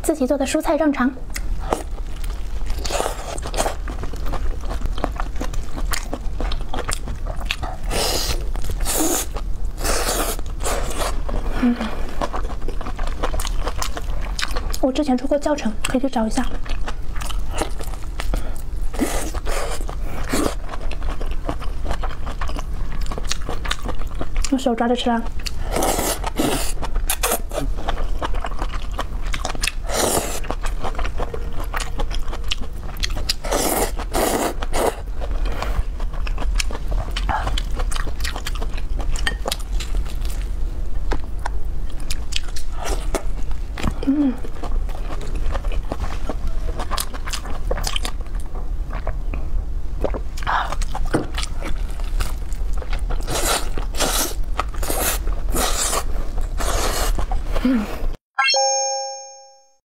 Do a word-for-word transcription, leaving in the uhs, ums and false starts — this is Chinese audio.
自己做的蔬菜正常。嗯，我之前出过教程，可以去找一下。用手抓着吃啊。